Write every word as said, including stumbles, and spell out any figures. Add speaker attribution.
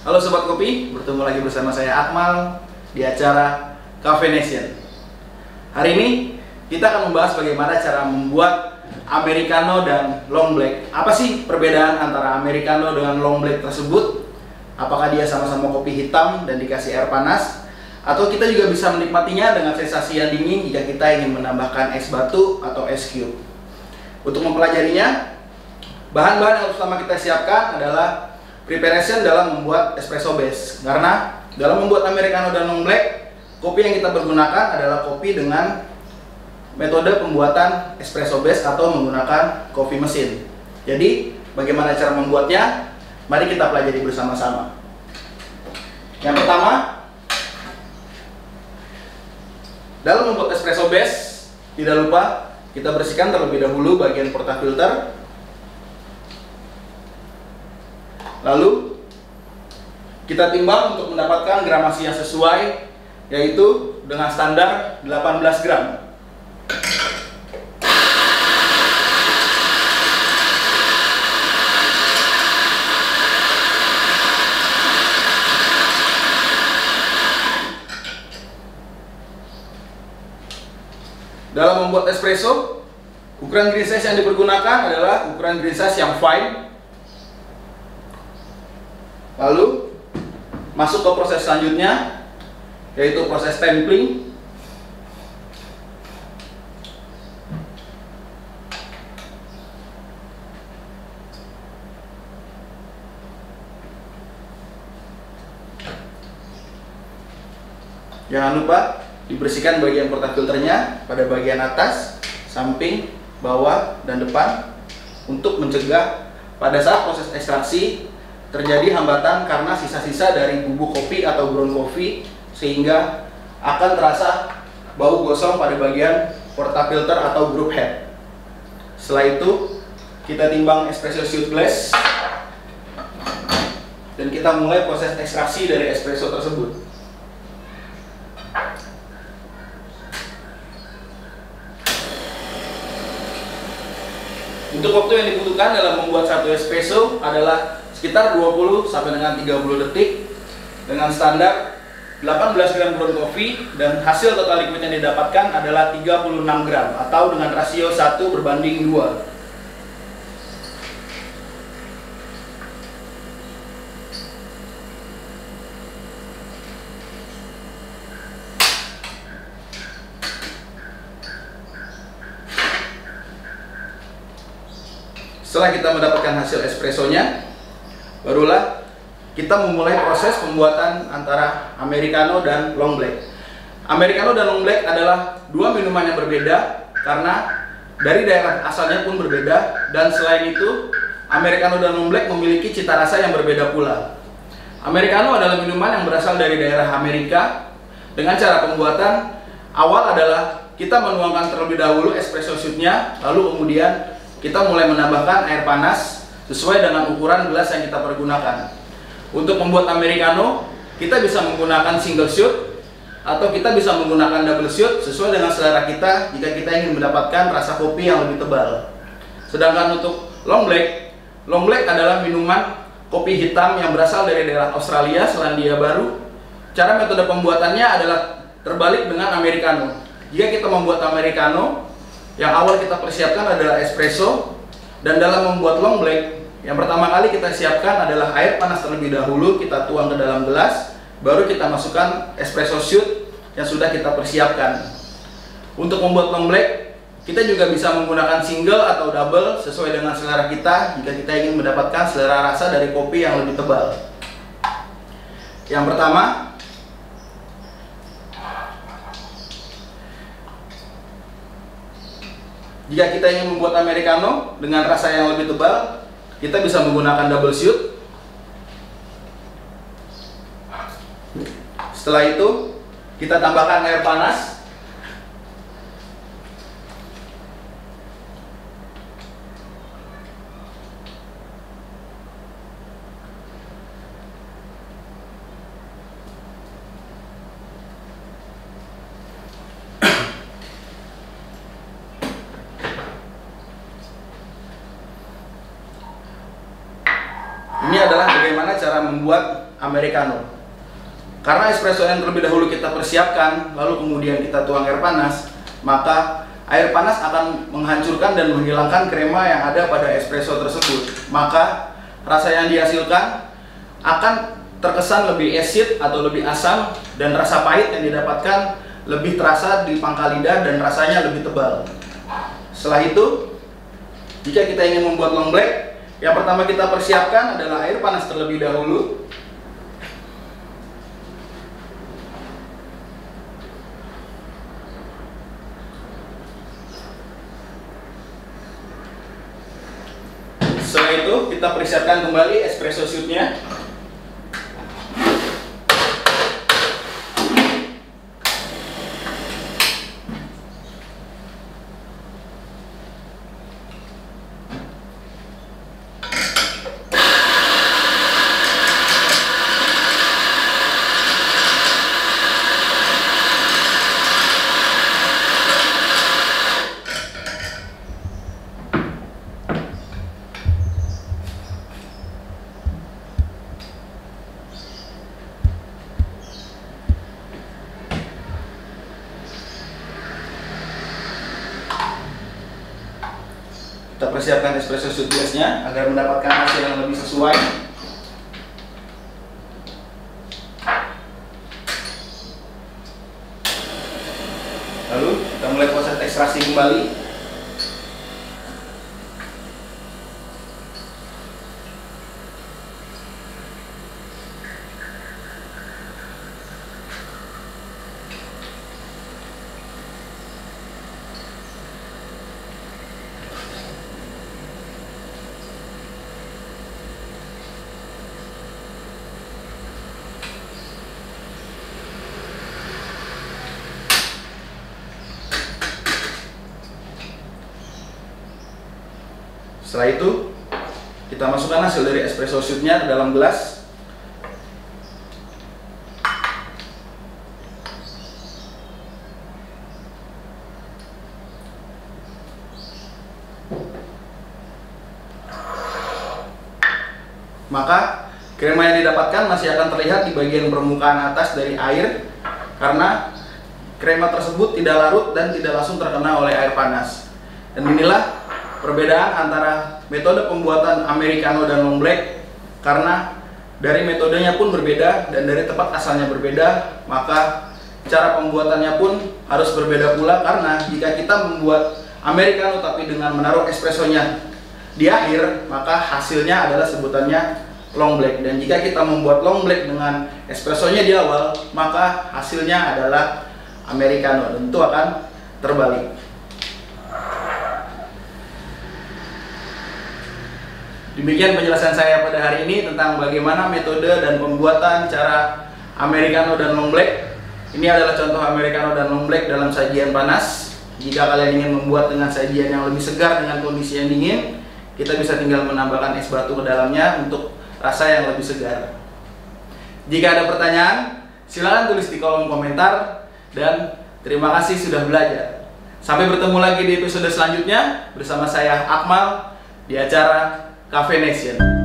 Speaker 1: Halo Sobat Kopi, bertemu lagi bersama saya Akmal di acara Cafe Nation. Hari ini kita akan membahas bagaimana cara membuat Americano dan Long Black. Apa sih perbedaan antara Americano dengan Long Black tersebut? Apakah dia sama-sama kopi hitam dan dikasih air panas? Atau kita juga bisa menikmatinya dengan sensasi yang dingin jika kita ingin menambahkan es batu atau es cube? Untuk mempelajarinya, bahan-bahan yang pertama kita siapkan adalah preparation dalam membuat espresso base. Karena dalam membuat Americano dan Long Black, kopi yang kita pergunakan adalah kopi dengan metode pembuatan espresso base atau menggunakan coffee mesin. Jadi, bagaimana cara membuatnya? Mari kita pelajari bersama-sama. Yang pertama, dalam membuat espresso base, tidak lupa kita bersihkan terlebih dahulu bagian portafilter. Lalu kita timbang untuk mendapatkan gramasi yang sesuai, yaitu dengan standar delapan belas gram. Dalam membuat espresso, ukuran green size yang dipergunakan adalah ukuran green size yang fine. Lalu masuk ke proses selanjutnya, yaitu proses templing. Jangan lupa dibersihkan bagian portafilternya pada bagian atas, samping, bawah, dan depan untuk mencegah pada saat proses ekstraksi terjadi hambatan karena sisa-sisa dari bubuk kopi atau ground coffee, sehingga akan terasa bau gosong pada bagian portafilter atau group head. Setelah itu kita timbang espresso shot glass dan kita mulai proses ekstraksi dari espresso tersebut. Untuk waktu yang dibutuhkan dalam membuat satu espresso adalah sekitar dua puluh sampai dengan tiga puluh detik dengan standar delapan belas gram ground coffee, dan hasil total liquid yang didapatkan adalah tiga puluh enam gram atau dengan rasio satu berbanding dua. Setelah kita mendapatkan hasil espressonya, barulah kita memulai proses pembuatan antara Americano dan Long Black. Americano dan Long Black adalah dua minuman yang berbeda karena dari daerah asalnya pun berbeda, dan selain itu Americano dan Long Black memiliki cita rasa yang berbeda pula. Americano adalah minuman yang berasal dari daerah Amerika. Dengan cara pembuatan awal adalah kita menuangkan terlebih dahulu espresso shootnya, lalu kemudian kita mulai menambahkan air panas sesuai dengan ukuran gelas yang kita pergunakan. Untuk membuat Americano, kita bisa menggunakan single shot atau kita bisa menggunakan double shot sesuai dengan selera kita jika kita ingin mendapatkan rasa kopi yang lebih tebal. Sedangkan untuk Long Black, Long Black adalah minuman kopi hitam yang berasal dari daerah Australia, Selandia Baru. Cara metode pembuatannya adalah terbalik dengan Americano. Jika kita membuat Americano, yang awal kita persiapkan adalah espresso, dan dalam membuat Long Black, yang pertama kali kita siapkan adalah air panas terlebih dahulu, kita tuang ke dalam gelas, baru kita masukkan espresso shoot yang sudah kita persiapkan. Untuk membuat Long Black, kita juga bisa menggunakan single atau double sesuai dengan selera kita jika kita ingin mendapatkan selera rasa dari kopi yang lebih tebal. Yang pertama, jika kita ingin membuat Americano dengan rasa yang lebih tebal, kita bisa menggunakan double shoot. Setelah itu, kita tambahkan air panas. Ini adalah bagaimana bagaimana cara membuat Americano. Karena espresso yang terlebih dahulu kita persiapkan, lalu kemudian kita tuang air panas, maka air panas akan menghancurkan dan menghilangkan krema yang ada pada espresso tersebut. Maka rasa yang dihasilkan akan terkesan lebih acid atau lebih asam, dan rasa pahit yang didapatkan lebih terasa di pangkal lidah dan rasanya lebih tebal. Setelah itu, jika kita ingin membuat long black, yang pertama kita persiapkan adalah air panas terlebih dahulu. Setelah itu kita persiapkan kembali espresso shoot-nya. Kita persiapkan espresso shoot glass-nya agar mendapatkan hasil yang lebih sesuai. Lalu kita mulai proses ekstraksi kembali. Setelah itu, kita masukkan hasil dari espresso shoot-nya ke dalam gelas. Maka krema yang didapatkan masih akan terlihat di bagian permukaan atas dari air, karena krema tersebut tidak larut dan tidak langsung terkena oleh air panas. Dan inilah perbedaan antara metode pembuatan Americano dan long black, karena dari metodenya pun berbeda dan dari tempat asalnya berbeda, maka cara pembuatannya pun harus berbeda pula. Karena jika kita membuat Americano tapi dengan menaruh espressonya di akhir, maka hasilnya adalah sebutannya long black. Dan jika kita membuat long black dengan espressonya di awal, maka hasilnya adalah Americano, dan itu akan terbalik. Demikian penjelasan saya pada hari ini tentang bagaimana metode dan pembuatan cara Americano dan long black. Ini adalah contoh Americano dan long black dalam sajian panas. Jika kalian ingin membuat dengan sajian yang lebih segar dengan kondisi yang dingin, kita bisa tinggal menambahkan es batu ke dalamnya untuk rasa yang lebih segar. Jika ada pertanyaan, silakan tulis di kolom komentar, dan terima kasih sudah belajar. Sampai bertemu lagi di episode selanjutnya bersama saya Akmal di acara Cafe Nation.